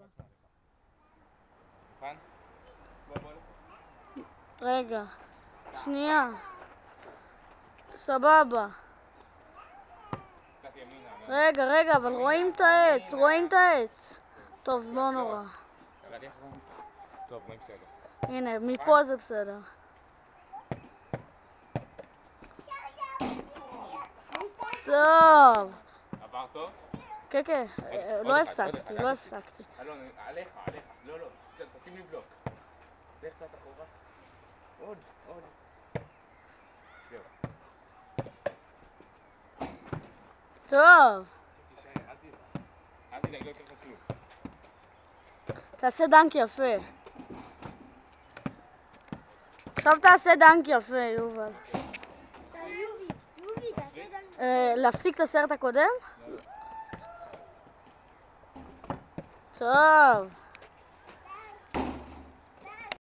מוכן? בוא. רגע, שנייה. סבבה. קצת ימינה. רגע, אבל רואים את העץ. טוב, לא נורא. טוב, רואים בסדר. הנה, מפה זה בסדר. טוב. עבר טוב? כן, לא הפסקתי. אלון, עליך. לא, תשים לי בלוק. לך קצת אחורה. עוד. זהו. טוב. אל תדאג, לא יקרה לך כלום. תעשה דנק יפה. עכשיו תעשה דנק יפה, יובל. יובי, תעשה דנק. להפסיק את הסרט הקודם? לא. טוב.